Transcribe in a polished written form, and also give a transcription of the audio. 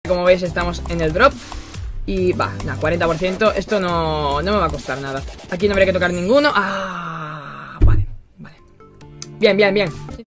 Como veis estamos en el drop. Y va, nada, 40%. Esto no me va a costar nada. Aquí no habría que tocar ninguno. Ah, vale, vale. Bien, bien, bien.